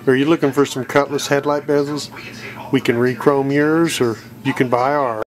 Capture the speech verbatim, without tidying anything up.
Are you looking for some Cutlass headlight bezels? We can re-chrome yours, or you can buy ours.